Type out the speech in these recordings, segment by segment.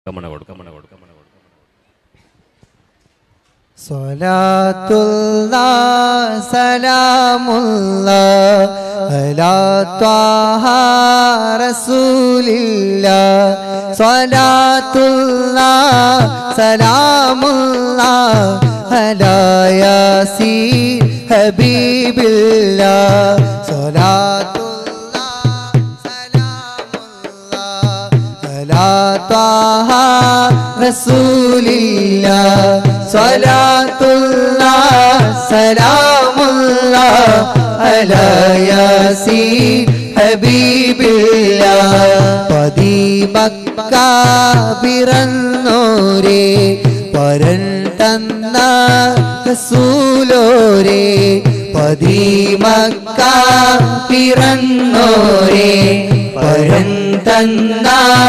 Salatullah salamullah ala taha rasulillah. Salatullah salamullah ala yasin habibillah. Salatullah salamullah ala taha rasulillah. Salatullah salamullah ala yasin habibillah. പതി Mecca പിറന്നോരേ പരൻ തന്ന റസൂലോരേ. പതി Mecca പിറന്നോരേ പരൻ തന്ന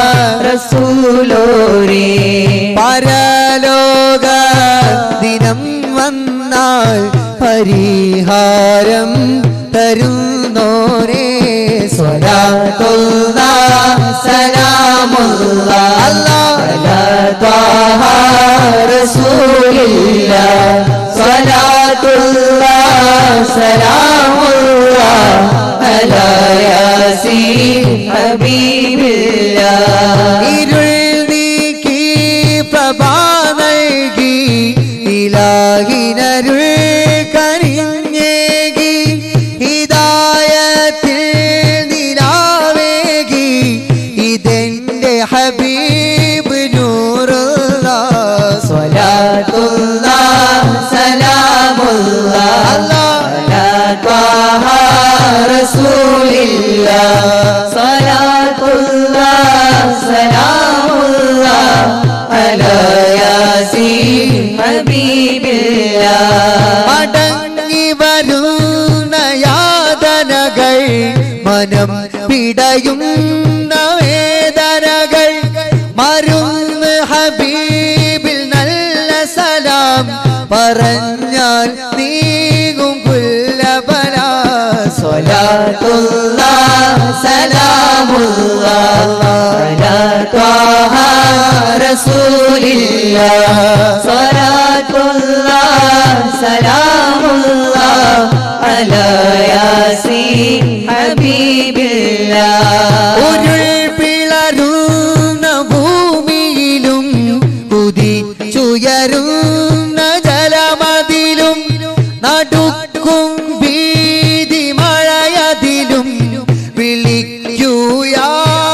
റസൂലോരേ. പരലോക ദിനം വന്നാൽ പരിഹാരം തരുന്നോരേ. സ്വലാത്തുല്ലാഹ് സലാമുല്ലാഹ് അലാ ത്വാഹ റസൂലില്ലാഹ്. സ്വലാത്തുല്ലാഹ് സലാമുല്ലാഹ് അലാ യാസീൻ ഹബീബില്ലാഹ്. ഇരുൾ നീക്കി പ്രഭ നൽകി ഇലാഹിനരുൾ കനിഞ്ഞേകി ഹിദായത്തിൽ നിലാവേകി ഇതെന്റെ ഹബീബ് നൂറുല്ലാഹ്. സ്വലാത്തുല്ലാഹ് സലാമുല്ലാഹ് അലാ ത്വാഹ റസൂലില്ലാഹ്. സ്വലാത്തുല്ലാഹ് സലാമുല്ലാഹ് അലാ യാസീൻ ഹബീബില്ലാഹ്. മടങ്ങി വരുന്ന യാതനകൾ മനം പിടയുന്ന വേദനകൾ മരുന്ന് ഹബീബിൽ നല്ല സലാം പറഞ്ഞാൽ നീങ്ങും കുല്ലബല. സ്വലാത്തുല്ലാഹ് സലാമുല്ലാഹ് അലാ ത്വാഹ റസൂലില്ലാഹ്. സ്വലാത്തുല്ലാഹ് സലാമുല്ലാഹ് അലാ യാസീൻ ഹബീബില്ലാഹ്. ഉരുൾ പിളരുന്ന ഭൂമിയിലും കുതിച്ചുയരുന്ന ജലമതിലും നടുക്കും ഭീതി മഴയതിലും വിളിക്കൂ യാ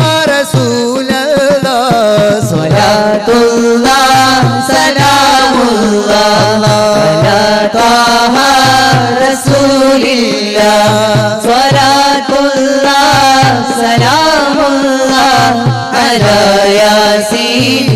റസൂലല്ലാഹ്. സ്വലാത്തുല്ലാഹ് സലാമുല്ലാഹ് അലാ ത്വാഹ റസൂലില്ലാഹ്. സ്വലാത്തുല്ലാഹ് സലാമുല്ലാഹ് അലാ യാസീൻ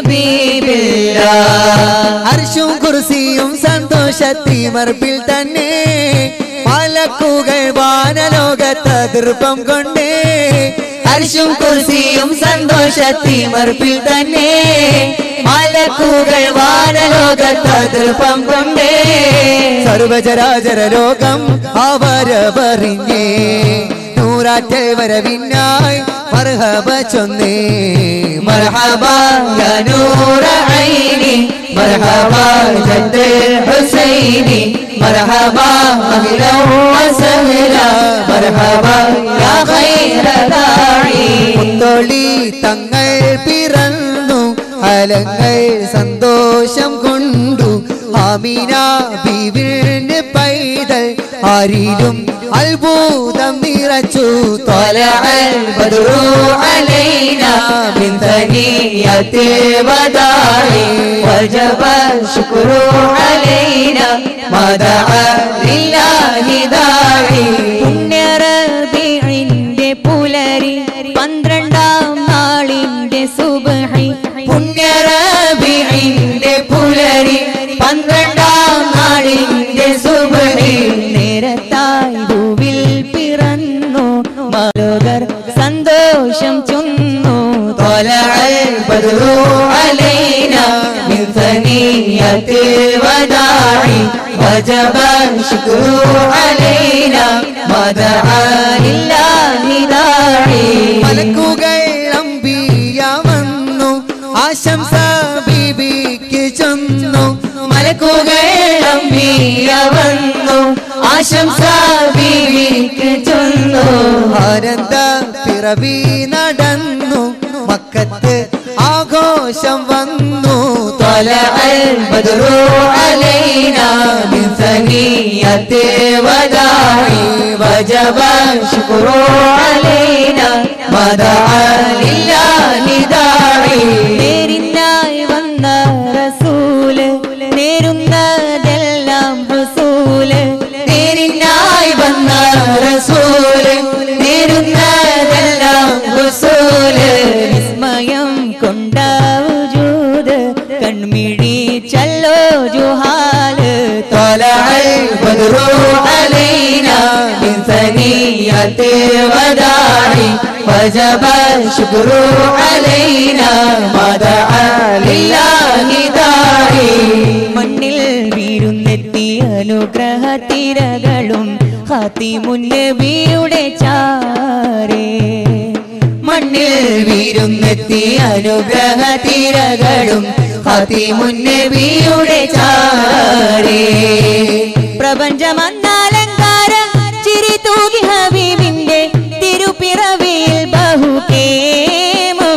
ഹബീബില്ലാഹ്. അർശും കുർസിയും സന്തോഷത്തിമർപ്പിൽ തന്നെ മലക്കുകൾ വാനലോകത്ത് ദീർഘം കൊണ്ടേ. അർശും കുർസിയും സന്തോഷത്തിമർപ്പിൽ തന്നെ മലക്കുകൾ വാനലോകത്ത് ദീർഘം കൊണ്ടേ. സർവചരാചര ലോകം അവരവറിഞ്ഞേ നൂറാറ്റൽ വരവിനായി മർഹബ ചൊന്നേ. മർഹബ യാ നൂറ ഐനി മർഹബ ജദ്ദുൽ ഹുസൈനി മർഹബ അഹ്ലൻ വസഹ്ലാ മർഹബ യാ ഖൈറ ദാഇ. മുത്തോളി തങ്ങൾ പിറന്നു അലങ്ങൾ സന്തോഷം കൊണ്ടു ആമിന ബീവിന്റെ പൈതൽ ആരിലും അത്ഭുതം നിറച്ചു. ത്വലഅൽ ബദ്റു അലൈനാ മിൻ തനിയത്തിൽ വദാഇ വജബ ശുക്രു അലൈനാ മദഅ ലില്ലാഹി ദാഇ. പുണ്യ റബീഇന്റെ പുലരി 12-ാം നാളിന്റെ സുബ്ഹി. പുണ്യ റബീഇന്റെ പുലരി 12-ാം നാളിന്റെ സുബ്ഹി. നേരത്തായി ഭൂവിൽ പിറന്നു മലോകർ സന്തോഷം ചൊന്നു. ത്വലഅൽ ബദ്റു അലൈനാ മിൻ തനിയത്തിൽ വദാഇ വജബ ശുക്രു അലൈനാ മദഅ ലില്ലാഹി ദാഇ. മലക്കുകൾ അംബിയ വന്നു ആശംസ ബീബിക്ക് ചൊന്നു മലക്കുകൾ അമ്പിയ വന്നു ആശംസ ബീബിക്ക് ചൊന്നു ആനന്ദ പിറവി നടന്നു മക്കത്ത് ആഘോഷം വന്നു ത്വലഅൽ ബദ്റു അലൈനാ മിൻ സനിയത്തി വദാഇ വജബ ശുക്രു അലൈനാ മദഅ ലില്ലാഹി ദാഇ നേരിനായി വന്ന റസൂല് നേരുന്നതെല്ലാം റസൂല് നേരിനായി വന്ന റസൂല് നേരുന്നതെല്ലാം റസൂല് വിസ്മയം കൊണ്ട വജൂദ് കൺമിഴി ചല്ലോ ജുഹാല് ത്വലഅൽ ബദ്റു അലൈനാ മിൻ സനിയത്തി വദാഇ വജബ ശുക്രു അലൈനാ മദഅ ലില്ലാഹി ദാഇ മണ്ണിൽ വീരുന്നെത്തിയ അനുഗ്രഹ തിരകളും ഖാതിമുൻ നബിയുടെ ചാരേ മണ്ണിൽ വീരുന്നെത്തിയ അനുഗ്രഹ തിരകളും ഖാതിമുൻ നബിയുടെ ചാരേ പ്രപഞ്ചമന്നാലങ്കാരം ചിരി തൂകി ഹബീബിന്റെ തിരുപ്പിറവിയിൽ ബഹുകേമോ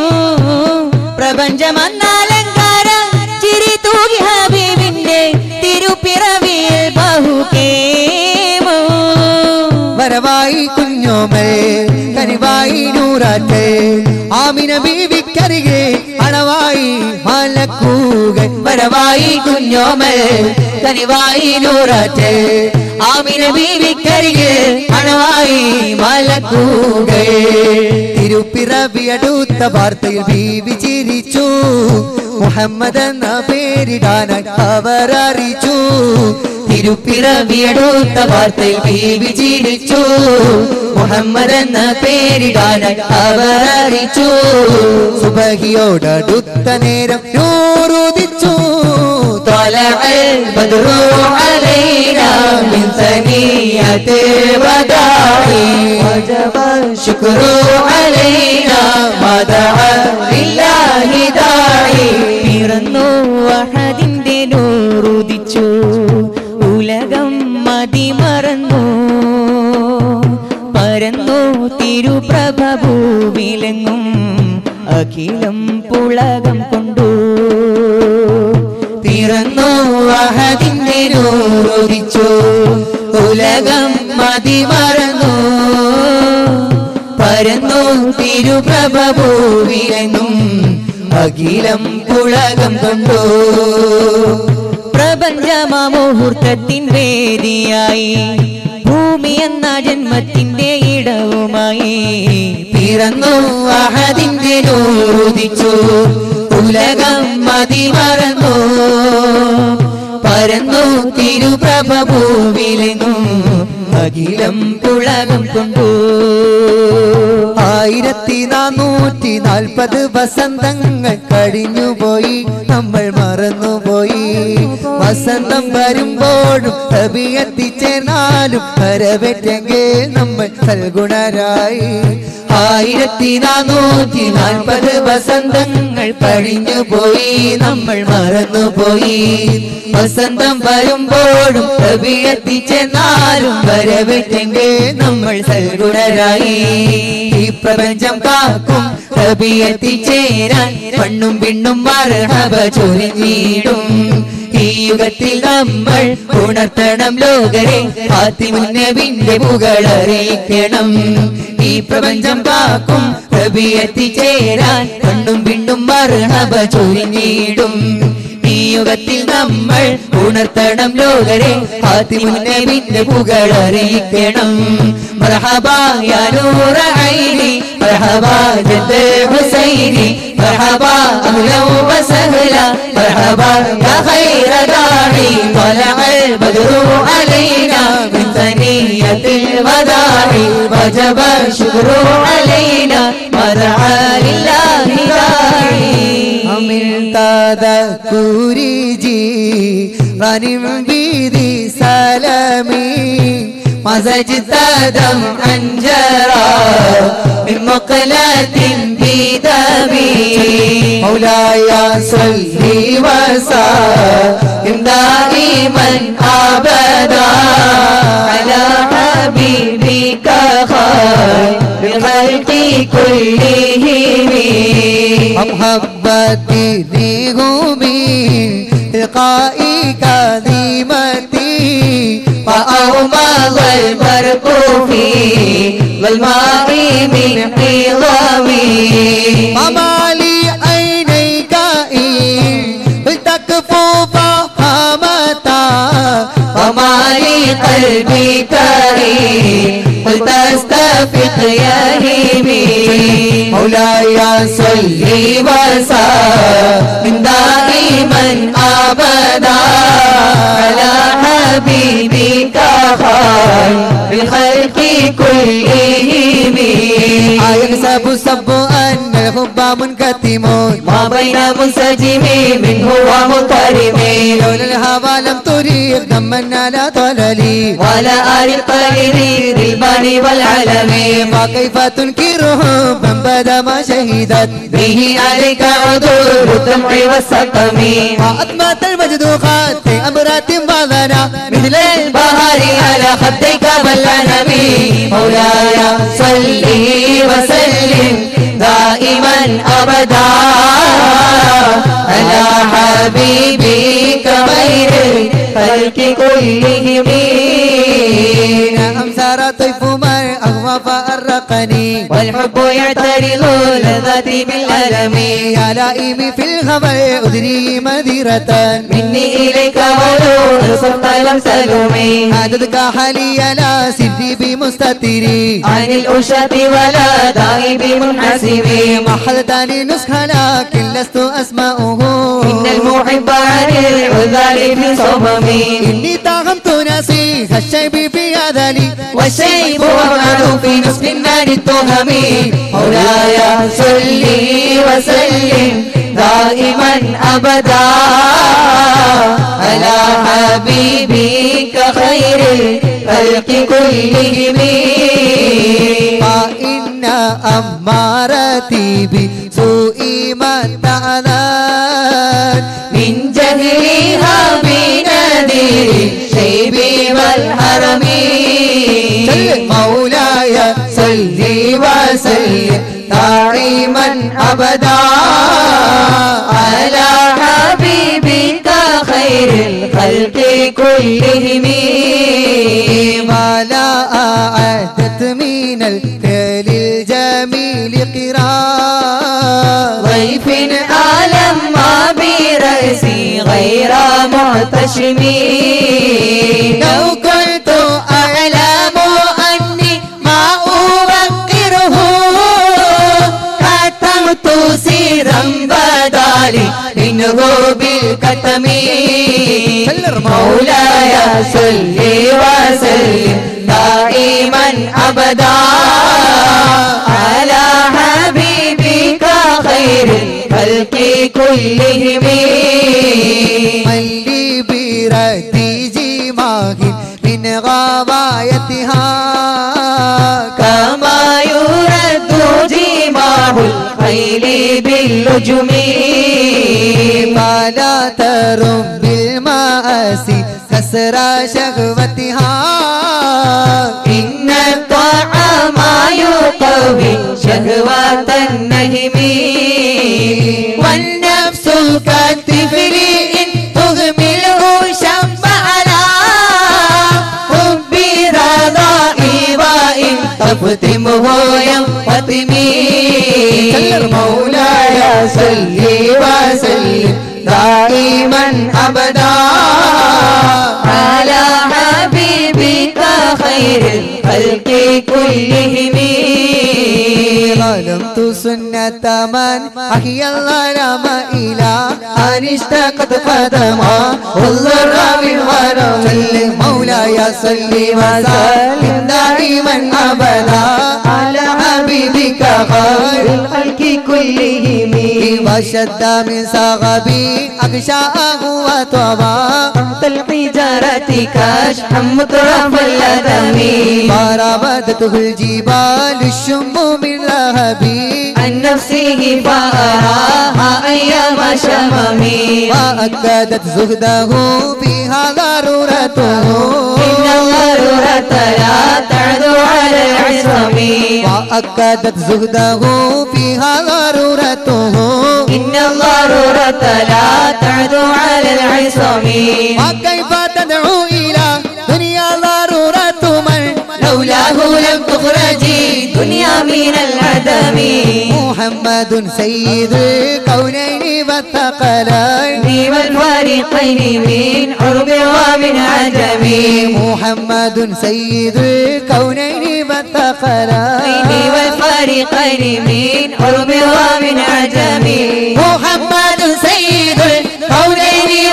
പ്രപഞ്ചമന്നാലങ്കാരം ചിരി തൂകി ഹബീബിന്റെ തിരുപ്പിറവിയിൽ ബഹുകേമോ വരവായി കുഞ്ഞോമൽ കനിവായി നൂറാറ്റ് ആമിന ബീവിക്കരികെ അണവായി മലക്കൂകൾ വരവായി കുഞ്ഞോമൽ കനിവായി നൂറാറ്റ് ആമിന ബീവിക്കരികെ അണവായി മലക്കൂകൾ തിരുപ്പിറവി അടുത്ത വാർത്തയിൽ ബീവി ചിരിച്ചു മുഹമ്മദ് എന്ന പേരിടാനായി അവർ അറിയിച്ചു തിരുപ്പിറവി അടുത്ത വാർത്തയിൽ ബീവി ചിരിച്ചു മുഹമ്മദ് എന്ന പേരിടാനായി അവർ അറിയിച്ചു സുബഹിയോടടുത്ത നേരം നൂറുദിച്ചു ത്വലഅൽ ബദ്റു അലൈനാ മിൻ സനിയത്തി വദാഇ വജബ ശുക്രു അലൈനാ മദഅ ലില്ലാഹി ദാഇ പിറന്നു വഹദിന്റെ നൂറുദിച്ചു ഉലകം മതിമറന്നു പരന്നു തിരുപ്രഭ ഭൂവിലെങ്ങും അഖിലം പുളകം കൊണ്ടു പിറന്നു വഹദിന്റെ നൂറുദിച്ചു ഉലകം മതിമറന്നു പരന്നു തിരുപ്രഭ ഭൂവിലെങ്ങും അഖിലം പുളകം കൊണ്ടു പ്രപഞ്ചമുഹൂർത്തത്തിൻ വേദിയായി ഭൂമി എന്ന ജന്മത്തിന്റെ ഇടവുമായി പിറന്നു അഹദിന്റെ നൂറുദിച്ചു ഉലകം മതിമറന്നു പരന്നു തിരുപ്രഭ ഭൂവിലെങ്ങും അഖിലം പുളകം കൊണ്ടു 1440 വസന്തങ്ങൾ കഴിഞ്ഞുപോയി നമ്മൾ മറന്നുപോയി വസന്തം വരുമ്പോഴും കവി എത്തിച്ചേർന്നാലും വരവേറ്റെങ്കിൽ നമ്മൾ സൽഗുണരായി 1440 വസന്തങ്ങൾ കഴിഞ്ഞുപോയി നമ്മൾ മറന്നുപോയി വസന്തം വരുമ്പോഴും കവി എത്തിച്ചേർന്നാലും വരവേറ്റെങ്കിൽ നമ്മൾ സൽഗുണരായി ഈ പ്രപഞ്ചം കാക്കും കവി എത്തിച്ചേരാൻ പണ്ണും പിണ്ണും മർഹബ ചൊരിഞ്ഞിടും ഈ യുഗത്തിൽ നമ്മൾ ഉണർത്തണം ലോകരെ ഖാതിമുൻ നബിയുടെ പുകളറിയിക്കണം ഈ പ്രപഞ്ചം കാക്കും കവി എത്തിച്ചേരാൻ പണ്ണും പിണ്ണും മർഹബ ചൊരിഞ്ഞിടും ഈ യുഗത്തിൽ നമ്മൾ ഉണർത്തണം ലോകരെ ഖാതിമുൻ നബിയുടെ പുകളറിയിക്കണം മർഹബാ യാ നൂറ ഐനി മർഹബാ ജദ്ദ് ഹുസൈനി മർഹബാ അഹ്ലൻ വസഹ്ലാ മർഹബാ യാ ഖൈറ ദാഇ ത്വലഅൽ ബദ്റു അലൈനാ മിൻ സനിയത്തിൽ വദാഇ വജബ ശുക്രു അലൈനാ മദഅ ലില്ലാഹി ദാഇ അമിൽ തദകുരി ജി റനിം ബിദി സലമി مزجت دمعا جرى من مقلة بدمي مولاي صل وسلم دائما أبدا على حبيبك خير الخلق كلهم محبتي من لقائك ذمتي فأومض البرق في والماء من حضمي وما لي عينيك إن تكفو فهمتا وما لي قلبي كريم قلت استفق يهيمي مولاي صل وسلم دائما أبدا على حبيبك خير الخلق كلهم أيحسب الصب أن الحب منكتم ما بين منسجم منه ومضطرب لولا الهوى لم تريق دمنا لا طللي ولا أري القرير البان والعلم فكيف تنكره من بدا ما شهدت به عليك عذور الدمع والسقم وأطمت المجد خاتي أمرات وظنا مثل البهار على خديك بالعنمي مولاي صل وسلم دائما أبدا على حبيبك خير الخلق كلهم أمسار طيف من أغوى فأرقني والحب يعترض لذاتي بالألم يا لائمي في الخبر أدري مذرة مني إليك ولو أرسلت لم سلمي عددك حالي لا سري بمستتري عن الأشة ولا داعي بمنحسبي محلتني نسخة لكن لست أسمعه إن المحب عن العذار في صممي إني طاغمت ناسي الشيب في هذلي والشيب ومعه في نصف النار التهمي مولاي صل وسلم دائما أبدا على حبيبك خير الخلق كلهم فإن أمارتي بسوء ما تأذان من جهلها بنذير الشيب والحرم مولاي صل وسلم دائما أبدا على حبيبك خير الخلق كلهم ما لا أعدت من الفعل الجميل قراء ضيف عالم ما برأسي غير محتشم لو كنت أعلم أني ما أوقره كتمت سيرا بدالي منه بالكتم مولاي صل وسلم دائما أبدا على حبيبك خير الخلق كلهم من لي برتي جماه من غوايتها كما يرد جماه الخيل باللجم فلا ترم بالمآسي كسر شهوتها إن الطعام يقوي شهوة النهم والنفس كالطفل إن تهمله شب على حب رضائي وإن تفتمه ينفتمي مولاي صل وسلم دائما أبدا على حبيبك خير الخلق كلهم ظلمت سنة من أحيا الظلام إلى أن اشتقت قدما والضر بالغرام مولاي صل وسلم دائما أبدا على حبيبك حبيبك خير الخلق كلهم وشد من صغبي أغشاءه وطبا تحت الحجارة كشحا مطرف الأدم فراودته الجبال الشم من لهبي عن نفسه فأراها أيام شممي وأكدت زهده فيها ضرورته إن الضرورة لا تعدو على العصم وأكدت زهده فيها ضرورته إن الضرورة لا تعدو على العصم وكيف تدعو إلى دنيا ضرورة من لولاه لم تخرجي دنيا من العدم محمد سيد الكونين والثقلين والفريقين من عرب ومن عجم محمد سيد الكونين والثقلين والفريقين من عرب ومن عجم محمد سيد الكونين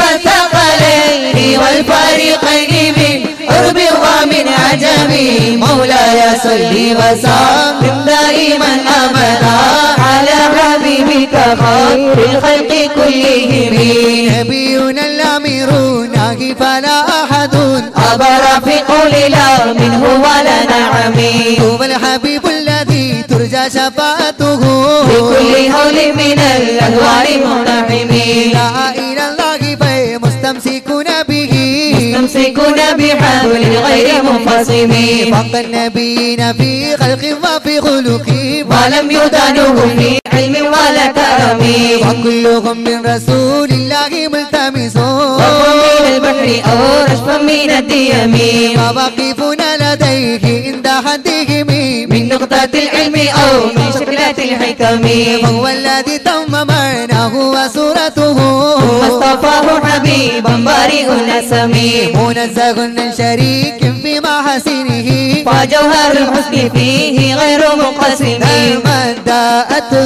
والثقلين والفريقين من عرب ومن عجم مولاي صل وسلم دائما أبدا على حبيبك خير الخلق كلهم نبينا الأمير ناهي فلا أحد أبر في قول لا منه ولا نعم هو الحبيب الذي ترجى شفاعته بكل هول من الأهوال منعم لا إلى الله فمستمسكون به مستمسكون بحبل غير منفصم فوق النبيين في خلق وفي خلق ولم يدانوه في علم ولا كرم وكلهم من رسول الله ملتمسون وهم من البحر أو رشفا من الديم وواقفون لديه عند حدهم من نقطة العلم أو من شكلة الحكم فهو الذي تم معناه وصورته ثم اصطفاه حبيبا بارئ النسم منزه من شريك في محاسنه فجوهر الحسن فيه غير منقسم من داءته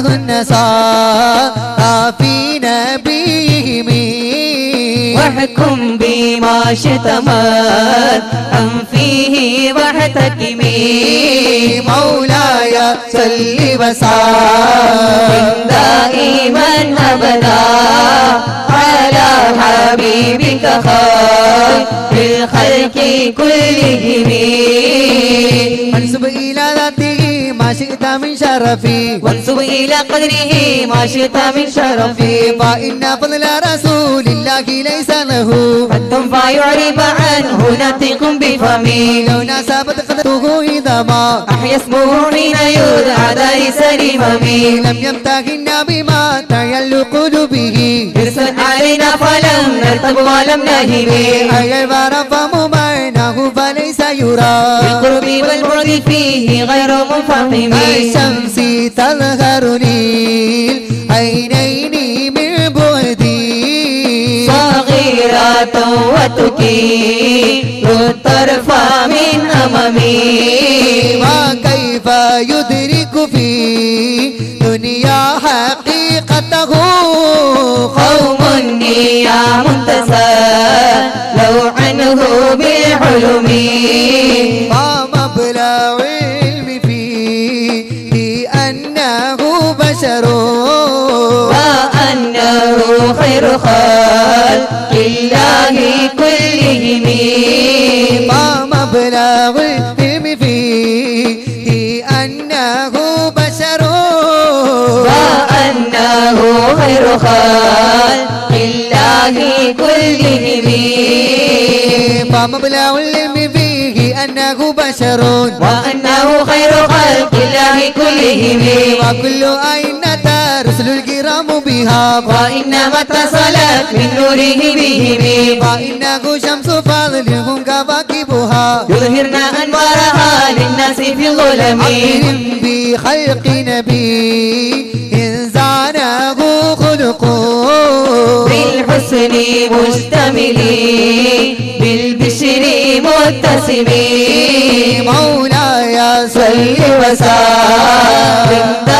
النصارى في نبيهم واحكم بما شتمت أم فيه واحتكمي مولاي صل وسلم دائما أبدا على حبيبك خير الخلق كلهم منسوب إلى ذاته ما شئت من شرفي وانسب إلى قدره ما شئت من شرفي فإن فضل رسول الله ليس له حد فيعرب عنه ناطق بفمي لو ناسبت قدرته إذا ما أحيا اسمه حين يدعى دارس الإمام لم يمتهن بما تعلق به إرسل علينا فلم نرتب ولم نهب أي البرف ممعناه فليس يرى بالقرب والبعد فيه غير منفهم الشمس تظهرني العينين من بعدي صغيرة وتكيل الطرف من أمامي وكيف يدرك في دنيا حقيقته قوم نيام تسالوا عنه بالحلم ومبلغ العلم فيه أنه بشر وأنه خير خلق الله كلهم ومبلغ العلم فيه أنه بشر وأنه خير خلق الله كلهم فمبلغ العلم فيه أنه بشر وأنه خير خلق الله كلهم وكل أئمة رسل الكرام بها وإنما اتصلت من نوره بهم وإنه شمس فضلهم كواكبها يظهرن أنوارها للناس في الظلم أكرم بخلق نبي إن زانه خلقه بالحسن مشتمل بالبشر متسم مولاي صل وسلم